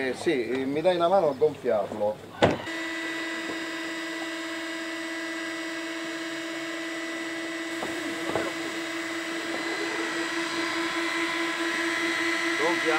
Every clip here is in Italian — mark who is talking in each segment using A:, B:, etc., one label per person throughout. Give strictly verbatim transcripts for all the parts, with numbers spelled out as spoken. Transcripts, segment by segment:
A: Eh, sì, mi dai una mano a gonfiarlo. Gonfia?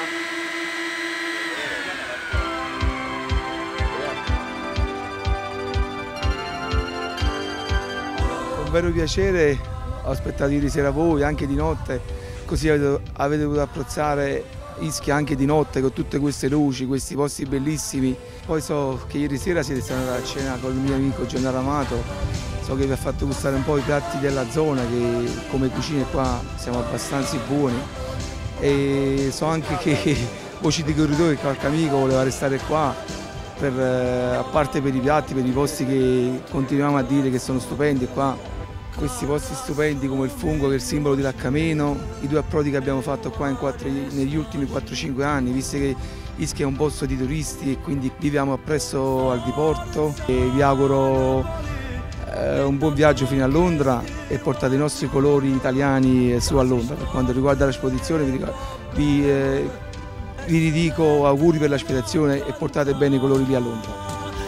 B: Un vero piacere, ho aspettato ieri sera voi, anche di notte, così avete, avete potuto apprezzare Ischia anche di notte con tutte queste luci, questi posti bellissimi. Poi so che ieri sera siete stati a cena con il mio amico Gennaro Amato, so che vi ha fatto gustare un po' i piatti della zona, che come cucine qua siamo abbastanza buoni, e so anche che voci di corridoio, che qualche amico voleva restare qua, per, a parte per i piatti, per i posti che continuiamo a dire che sono stupendi qua. Questi posti stupendi come il fungo, che è il simbolo di Laccameno, i due approdi che abbiamo fatto qua in quattro, negli ultimi quattro cinque anni, visto che Ischia è un posto di turisti e quindi viviamo appresso al diporto. E vi auguro eh, un buon viaggio fino a Londra e portate i nostri colori italiani su a Londra. Per quanto riguarda l'esposizione vi, vi, eh, vi ridico auguri per l'esposizione e portate bene i colori lì a Londra.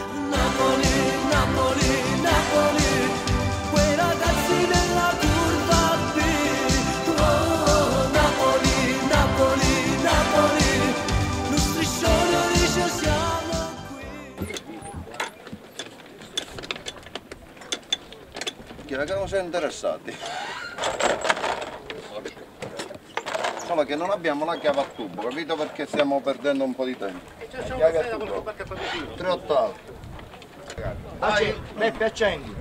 A: Che non siamo interessati, solo che non abbiamo la chiave a tubo, capito, perché stiamo perdendo un po' di tempo. Chiave a tubo tre ottavi.
C: Beppe, accendi.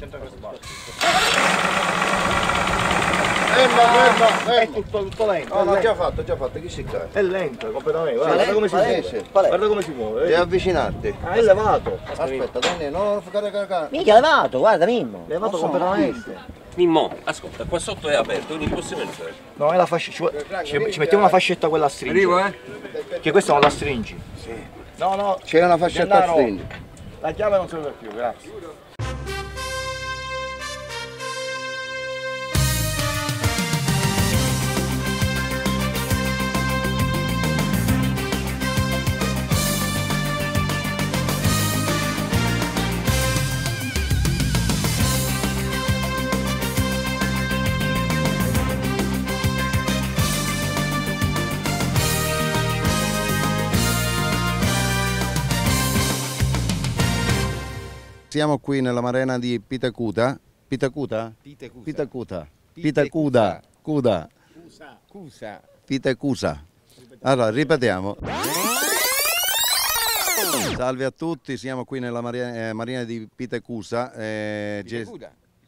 A: Ferma, ferma, ferma.
C: È tutto, tutto lento.
A: No, l'ho già fatto, già fatto, chi si cae?
C: È lento, completamente. Guarda, guarda come si muove. Guarda come si muove.
A: Devi avvicinarti.
C: Ah, è levato.
A: Aspetta, Daniele, no, no, carica.
D: Mica levato, guarda Mimmo.
C: Levato completamente.
E: Mimmo, ascolta, qua sotto è aperto, quindi possiamo entrare.
C: No, è la fascetta. Ci, ci mettiamo una fascetta quella a stringere.
E: Arrivo, eh?
C: Che questa non la stringi.
A: Sì.
C: No, no.
A: C'è una fascetta a stringi.
C: La chiave non serve più, grazie.
A: Siamo qui nella marina di Pitacuta. Pitacuta?
F: Pitecusa.
A: Pitacuta. Pitacuda. Cuda.
F: Cusa. Cusa.
A: Pitacusa. Allora, ripetiamo. Salve a tutti, siamo qui nella marina, eh, marina di Pitacusa. Eh,
F: Pitecuda.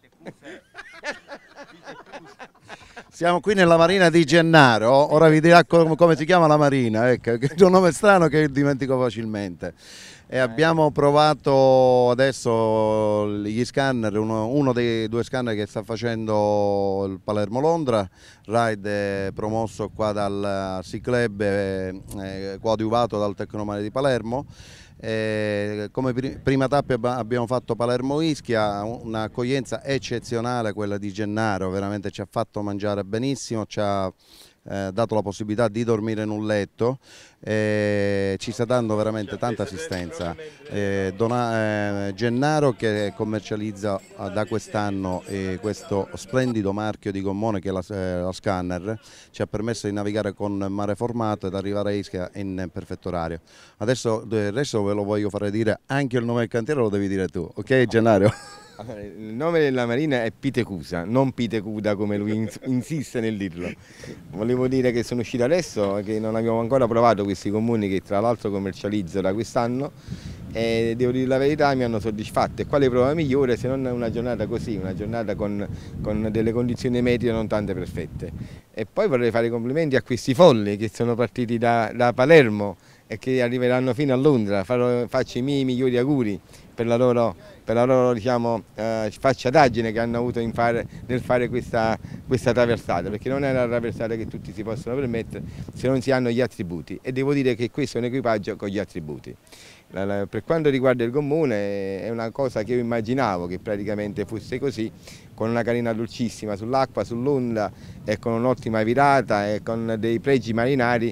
A: Siamo qui nella marina di Gennaro, ora vi dirà come, come si chiama la marina, ecco, che è un nome strano che dimentico facilmente. E abbiamo provato adesso gli scanner, uno, uno dei due scanner che sta facendo il Palermo-Londra, ride promosso qua dal Sea Club, eh, eh, coadiuvato dal Tecnomare di Palermo. Eh, come pri prima tappa abbiamo fatto Palermo-Ischia, un'accoglienza eccezionale quella di Gennaro, veramente ci ha fatto mangiare benissimo, ci ha eh, dato la possibilità di dormire in un letto, eh, ci sta dando veramente tanta assistenza. Eh, Dona, eh, Gennaro, che commercializza eh, da quest'anno eh, questo splendido marchio di gommone che è la, eh, la Scanner, ci ha permesso di navigare con mare formato ed arrivare a Ischia in perfetto orario. Adesso il resto ve lo voglio fare dire, anche il nome del cantiere lo devi dire tu, ok Gennaro?
F: Il nome della marina è Pitecusa, non Pitecuda come lui insiste nel dirlo. Volevo dire che sono uscito adesso, che non abbiamo ancora provato questi comuni che tra l'altro commercializzo da quest'anno, e devo dire la verità, mi hanno soddisfatto. E quale prova migliore se non una giornata così, una giornata con, con delle condizioni meteo non tante perfette. E poi vorrei fare i complimenti a questi folli che sono partiti da, da Palermo e che arriveranno fino a Londra. Farò, faccio i miei migliori auguri per la loro per la loro diciamo, eh, sfacciataggine che hanno avuto in fare, nel fare questa, questa traversata, perché non è una traversata che tutti si possono permettere se non si hanno gli attributi, e devo dire che questo è un equipaggio con gli attributi. Per quanto riguarda il gommone è una cosa che io immaginavo che praticamente fosse così, con una carena dolcissima sull'acqua, sull'onda e con un'ottima virata e con dei pregi marinari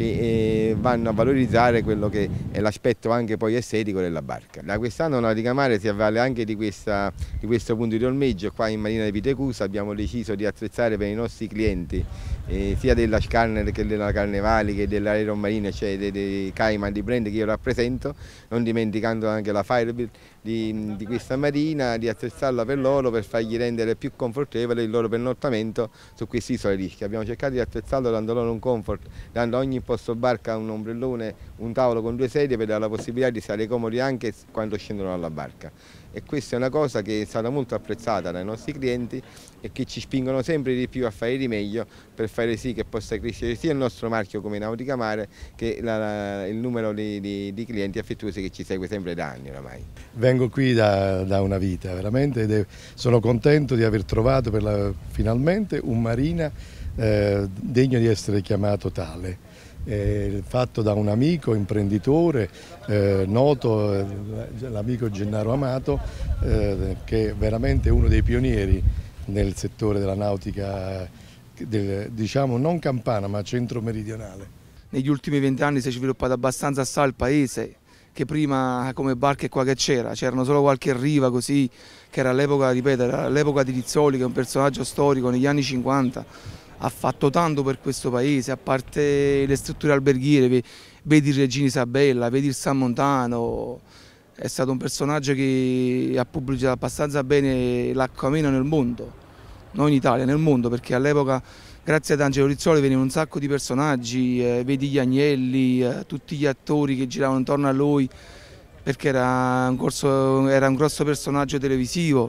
F: che eh, vanno a valorizzare quello che è l'aspetto anche poi estetico della barca. Da quest'anno Nautica Mare si avvale anche di, questa, di questo punto di ormeggio qua in Marina di Pitecusa. Abbiamo deciso di attrezzare per i nostri clienti eh, sia della Scanner che della Carnevali che dell'Aeron Marine, cioè dei, dei Cayman di brand che io rappresento, non dimenticando anche la Firebird di, di questa marina, di attrezzarla per loro per fargli rendere più confortevole il loro pernottamento su queste isole di Ischia. Abbiamo cercato di attrezzarlo dando loro un comfort, dando a ogni posto barca un ombrellone, un tavolo con due sedie per dare la possibilità di stare comodi anche quando scendono dalla barca. E questa è una cosa che è stata molto apprezzata dai nostri clienti e che ci spingono sempre di più a fare di meglio per fare sì che possa crescere sia il nostro marchio come Nautica Mare che la, la, il numero di, di, di clienti affettuosi che ci segue sempre da anni oramai.
D: Vengo qui da, da una vita veramente ed è, sono contento di aver trovato per la, finalmente un marina eh, degno di essere chiamato tale. Eh, fatto da un amico imprenditore eh, noto, eh, l'amico Gennaro Amato, eh, che è veramente uno dei pionieri nel settore della nautica, del, diciamo non campana ma centro-meridionale.
B: Negli ultimi vent'anni si è sviluppato abbastanza assai il paese, che prima come barche qua che c'era, c'erano solo qualche riva così, che era all'epoca, ripeto, era all'epoca di Rizzoli, che è un personaggio storico negli anni cinquanta. Ha fatto tanto per questo paese, a parte le strutture alberghiere, vedi il Regina Isabella, vedi il San Montano, è stato un personaggio che ha pubblicizzato abbastanza bene l'acquameno nel mondo, non in Italia, nel mondo, perché all'epoca grazie ad Angelo Rizzoli venivano un sacco di personaggi, eh, vedi gli Agnelli, eh, tutti gli attori che giravano intorno a lui, perché era un, corso, era un grosso personaggio televisivo,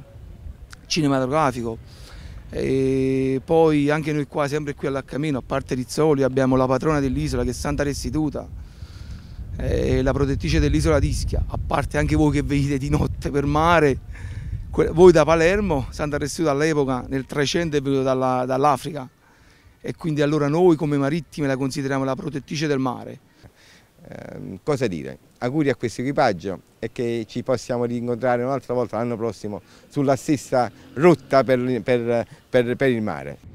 B: cinematografico. E poi anche noi qua, sempre qui all'Accamino, a parte Rizzoli, abbiamo la patrona dell'isola che è Santa Restituta, eh, la protettrice dell'isola di Ischia, a parte anche voi che venite di notte per mare, voi da Palermo, Santa Restituta all'epoca nel trecento è venuto dall'Africa e quindi allora noi come marittime la consideriamo la protettrice del mare.
F: Eh, cosa dire? Auguri a questo equipaggio e che ci possiamo rincontrare un'altra volta l'anno prossimo sulla stessa rotta per, per, per, per il mare.